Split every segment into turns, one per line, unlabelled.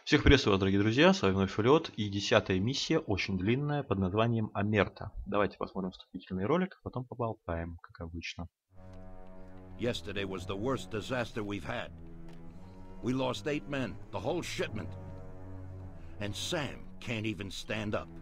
Всех приветствую, дорогие друзья, с вами вновь Фулиот и 10-я миссия, очень длинная, под названием Амерта. Давайте посмотрим вступительный ролик, а потом поболтаем, как обычно.
Yesterday was the worst disaster we've had. We lost 8 men, the whole shipment. And Sam can't even stand up.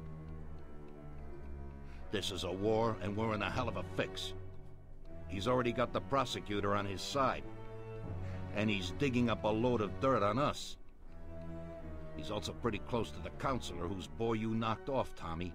This is a war, and we're in a hell of a fix. He's already got the prosecutor on his side. And he's digging up a load of dirt on us. He's also pretty close to the counselor whose boy you knocked off, Tommy.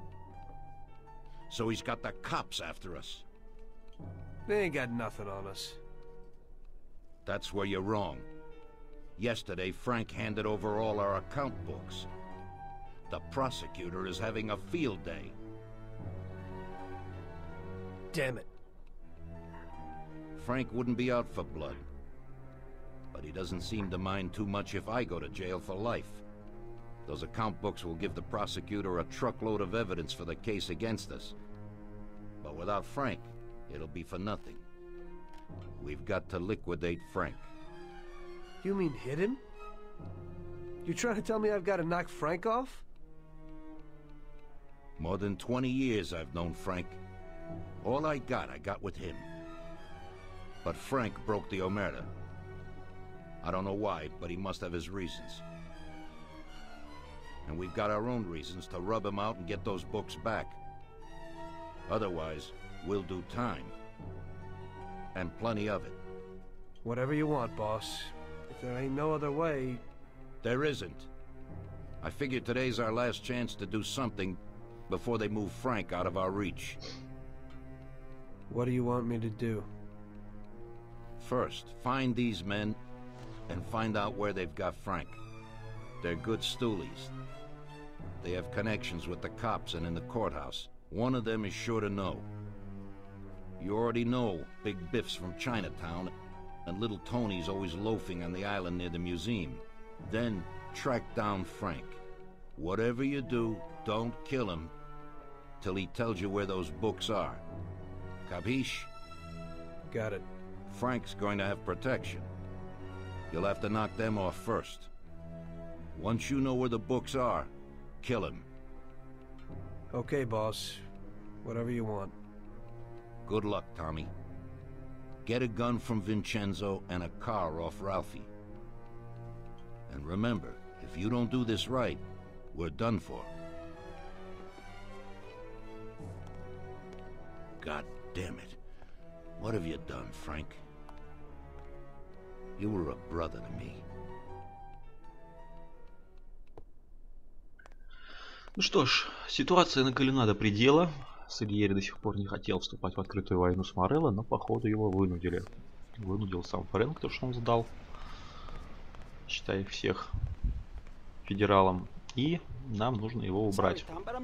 So he's got the cops after us.
They ain't got nothing on us.
That's where you're wrong. Yesterday, Frank handed over all our account books. The prosecutor is having a field day.
Damn it.
Frank wouldn't be out for blood. But he doesn't seem to mind too much if I go to jail for life. Those account books will give the prosecutor a truckload of evidence for the case against us. But without Frank, it'll be for nothing. We've got to liquidate Frank.
You mean hit him? You trying to tell me I've got to knock Frank off?
More than 20 years I've known Frank. All I got with him. But Frank broke the Omerta. I don't know why, but he must have his reasons. And we've got our own reasons to rub him out and get those books back. Otherwise, we'll do time. And plenty of it.
Whatever you want, boss. If there ain't no other way...
There isn't. I figure today's our last chance to do something before they move Frank out of our reach.
What do you want me to do?
First, find these men and find out where they've got Frank. They're good stoolies. They have connections with the cops and in the courthouse. One of them is sure to know. You already know Big Biff's from Chinatown, and Little Tony's always loafing on the island near the museum. Then track down Frank. Whatever you do, don't kill him till he tells you where those books are. Capiche?
Got it.
Frank's going to have protection. You'll have to knock them off first. Once you know where the books are, kill him.
Okay, boss. Whatever you want.
Good luck, Tommy. Get a gun from Vincenzo and a car off Ralphie. And remember, if you don't do this right, we're done for. God damn it. What have you done, Frank? You were a brother to me.
Ну что ж, ситуация накалена до предела. Сальери до сих пор не хотел вступать в открытую войну с Морелло, но походу его вынудили. Вынудил сам Фрэнк, то что он сдал, считай, всех федералам. И нам нужно его убрать.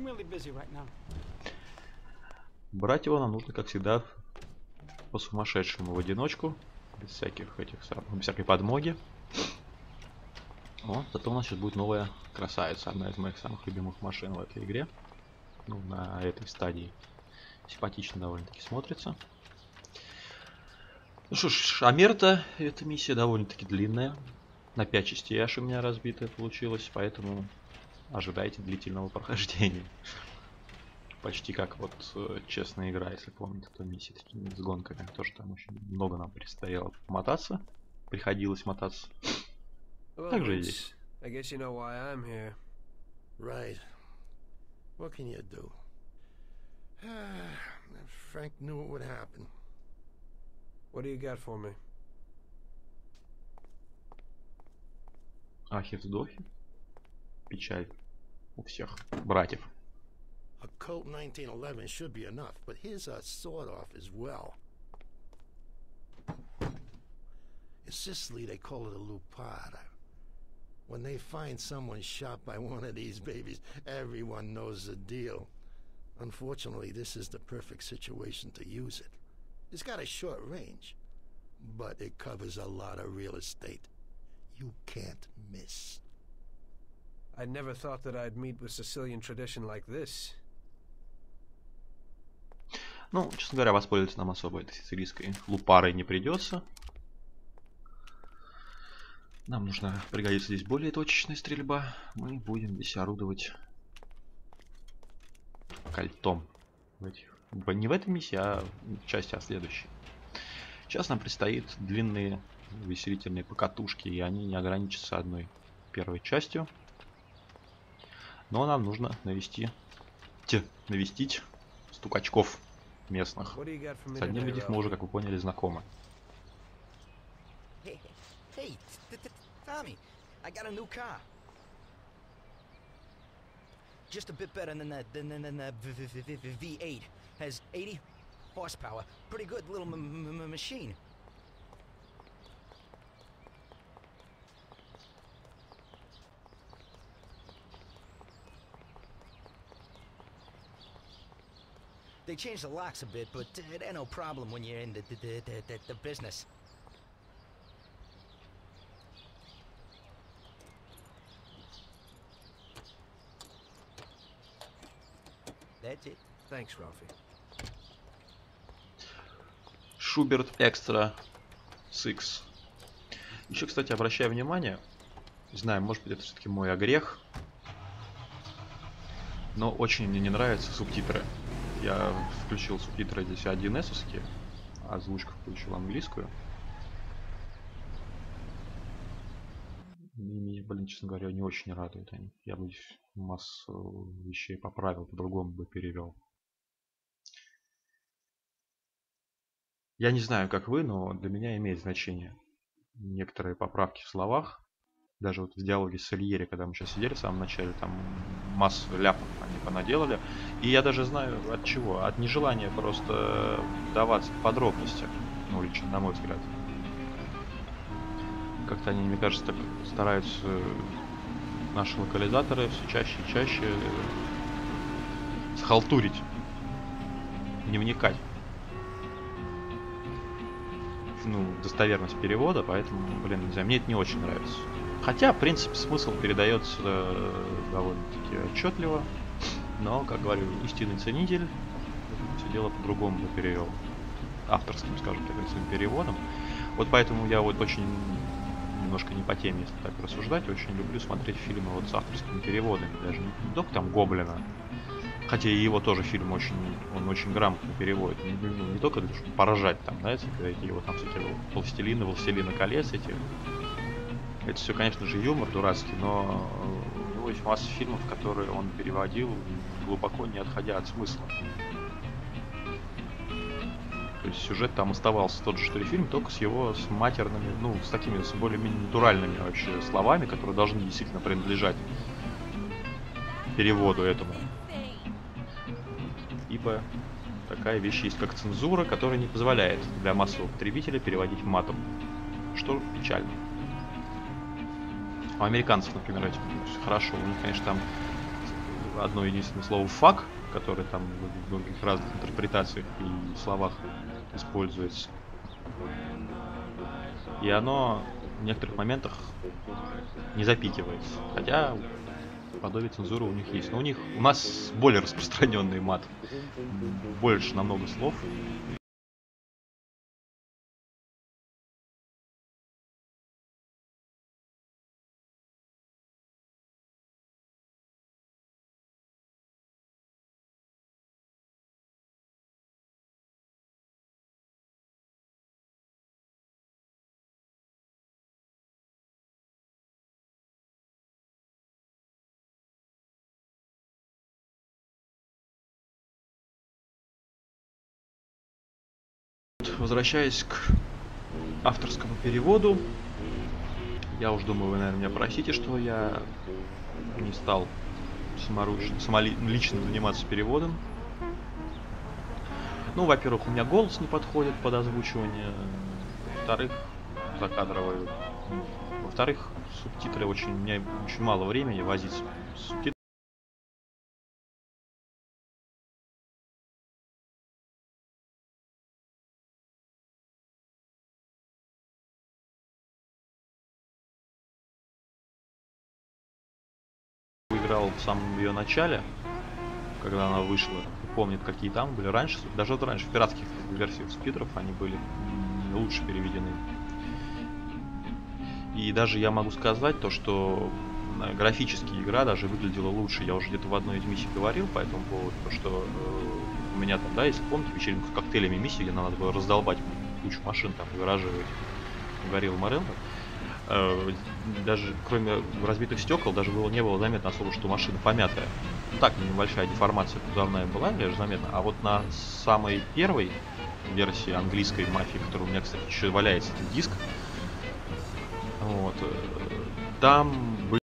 Брать его нам нужно, как всегда, по-сумасшедшему в одиночку. Без всяких этих самых, без всякой подмоги. О, зато у нас сейчас будет новая красавица. Одна из моих самых любимых машин в этой игре. Ну, на этой стадии. Симпатично довольно-таки смотрится. Ну что ж, Амерта, эта миссия довольно-таки длинная. На 5 частей аж у меня разбитая получилась, поэтому ожидайте длительного прохождения. Почти как вот честная игра, если помните, то миссия с гонками. Тоже там очень много нам предстояло мотаться. Приходилось мотаться. Так же и здесь.
I guess you know why I'm here.
Right. What can you do? Frank knew it would happen.
What do you got for me?
Ахи вздохи. Печаль у всех братьев.
A Colt 1911 should be enough, but here's a sawed-off as well. In Sicily, they call it a lupara. When they find someone shot by one of these babies, everyone knows the deal. Unfortunately, this is the perfect situation to use it. It's got a short range, but it covers a lot of real estate. You can't miss.
I never thought that I'd meet with Sicilian tradition like this.
Ну, честно говоря, воспользоваться нам особо этой сицилийской лупарой не придется. Нам нужно пригодится здесь более точечная стрельба. Мы будем здесь орудовать кольтом. Не в этой миссии, а в части, а следующей. Сейчас нам предстоит длинные увеселительные покатушки, и они не ограничатся одной первой частью. Но нам нужно навестить стукачков местных. С одним из них мы уже, как вы поняли, знакомы.
Hey, Tommy, I got a new car. Just a bit better than the V8. Has 80 horsepower. Pretty good little machine. They changed the locks a bit, but it ain't no problem when you're in the business. That's it.
Thanks, Ralphie.
Шуберт Экстра 6. Еще, кстати, обращаю внимание, не знаю, может быть, это все-таки мой огрех, но очень мне не нравятся субтитры. Я включил субтитры здесь 1С-овские, озвучку включил английскую. Меня, блин, честно говоря, не очень радуют они. Я бы массу вещей поправил, по-другому бы перевел. Я не знаю, как вы, но для меня имеет значение некоторые поправки в словах. Даже вот в диалоге с Сальери, когда мы сейчас сидели в самом начале, там массу ляпов они понаделали. И я даже знаю от чего. От нежелания просто вдаваться в подробности. Ну, лично, на мой взгляд. Как-то они, мне кажется, так стараются наши локализаторы все чаще и чаще схалтурить. Не вникать. Ну, достоверность перевода, поэтому, блин, не знаю, мне это не очень нравится. Хотя, в принципе, смысл передается довольно-таки отчетливо, но, как говорю, истинный ценитель все дело по-другому бы перевел. Авторским, скажем так, своим переводом. Вот поэтому я вот очень немножко не по теме, если так рассуждать, очень люблю смотреть фильмы вот с авторскими переводами, даже не только там Гоблина. Хотя и его тоже фильм он очень грамотно переводит. Не только для того, чтобы поражать там, знаете, когда его там всякие Властелина колец эти. Это все, конечно же, юмор дурацкий, но у него есть масса фильмов, которые он переводил, глубоко не отходя от смысла. То есть сюжет там оставался тот же, что и фильм, только с матерными, ну, с такими, с более-менее натуральными вообще словами, которые должны действительно принадлежать переводу этому. Ибо такая вещь есть, как цензура, которая не позволяет для массового потребителя переводить матом. Что печально. У американцев, например, этим хорошо. У них, конечно, там одно единственное слово «фак», которое там в других разных интерпретациях и словах используется. И оно в некоторых моментах не запикивается. Хотя подобие цензуры у них есть. Но у нас более распространенный мат. Больше намного слов. Возвращаясь к авторскому переводу, я уж думаю, вы, наверное, меня простите, что я не стал лично заниматься переводом. Ну, во-первых, у меня голос не подходит под озвучивание, во-вторых, закадровые, во-вторых, субтитры у меня очень мало времени возиться с субтитрами. Играл в самом ее начале, когда она вышла, помнит, какие там были раньше, даже вот раньше в пиратских версиях субтитров они были лучше переведены. И даже я могу сказать то, что графически игра даже выглядела лучше. Я уже где-то в одной из миссий говорил по этому поводу, то, что у меня там, да, если помните, вечеринку с коктейлями миссии, где надо было раздолбать кучу машин там в гараже горел Морелло. Даже кроме разбитых стекол, даже не было заметно особо, что машина помятая. Ну, так, небольшая деформация кузовная была, даже заметно. А вот на самой первой версии английской мафии, которая у меня, кстати, еще валяется этот диск, вот, там были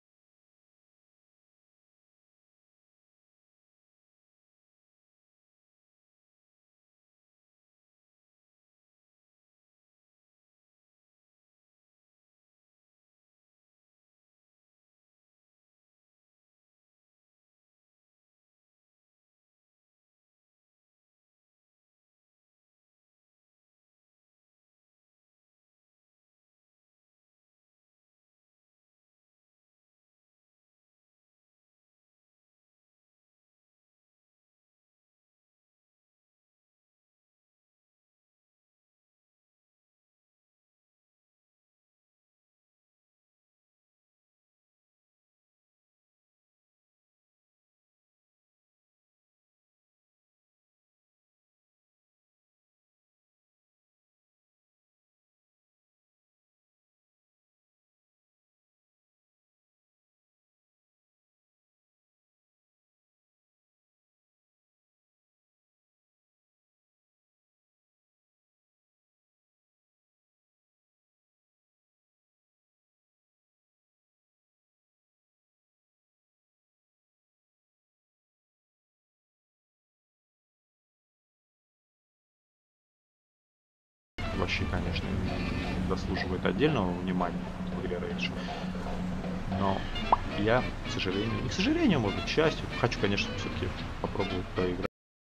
вообще, конечно, заслуживает отдельного внимания в игре Rage. Но я, к сожалению, не к сожалению, может быть, к счастью, хочу, конечно, все-таки попробовать поиграть.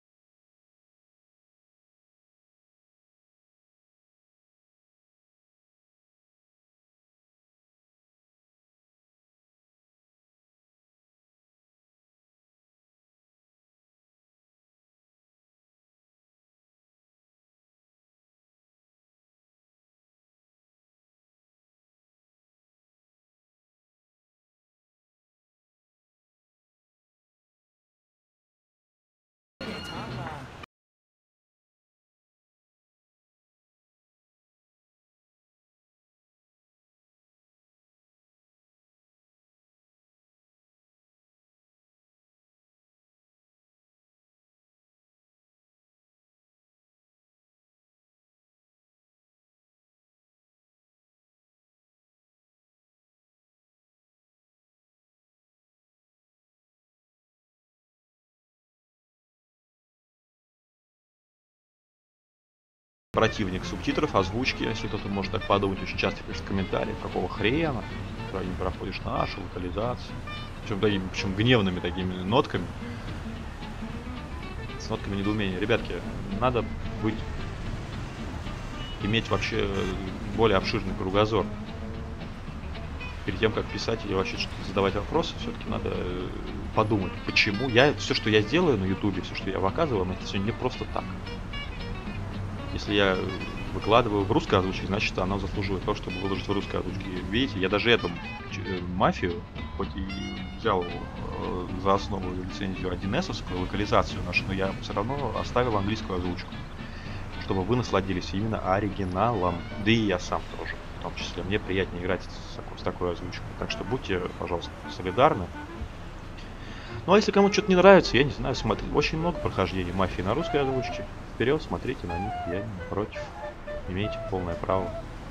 Противник субтитров, озвучки, если кто-то может так подумать, очень часто пишет в комментариях, какого хрена, когда не проходишь нашу локализацию. Причем гневными такими нотками. С нотками недоумения. Ребятки, надо иметь вообще более обширный кругозор. Перед тем, как писать или вообще что-то задавать вопросы, все-таки надо подумать, почему. Все, что я делаю на ютубе, все, что я показываю, это все не просто так. Если я выкладываю в русской озвучке, значит, оно заслуживает того, чтобы выложить в русской озвучке. Видите, я даже эту мафию, хоть и взял за основу лицензию 1С-овскую локализацию нашу, но я все равно оставил английскую озвучку, чтобы вы насладились именно оригиналом. Да и я сам тоже, в том числе. Мне приятнее играть с такой озвучкой. Так что будьте, пожалуйста, солидарны. Ну а если кому что-то не нравится, я не знаю, смотрите. Очень много прохождений мафии на русской озвучке. Вперед, смотрите на них, я не против. Имеете полное право.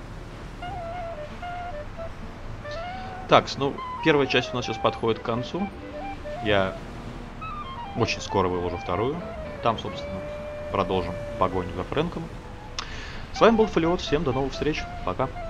Так, ну, первая часть у нас сейчас подходит к концу. Я очень скоро выложу вторую. Там, собственно, продолжим погоню за Фрэнком. С вами был Фолиот. Всем до новых встреч. Пока.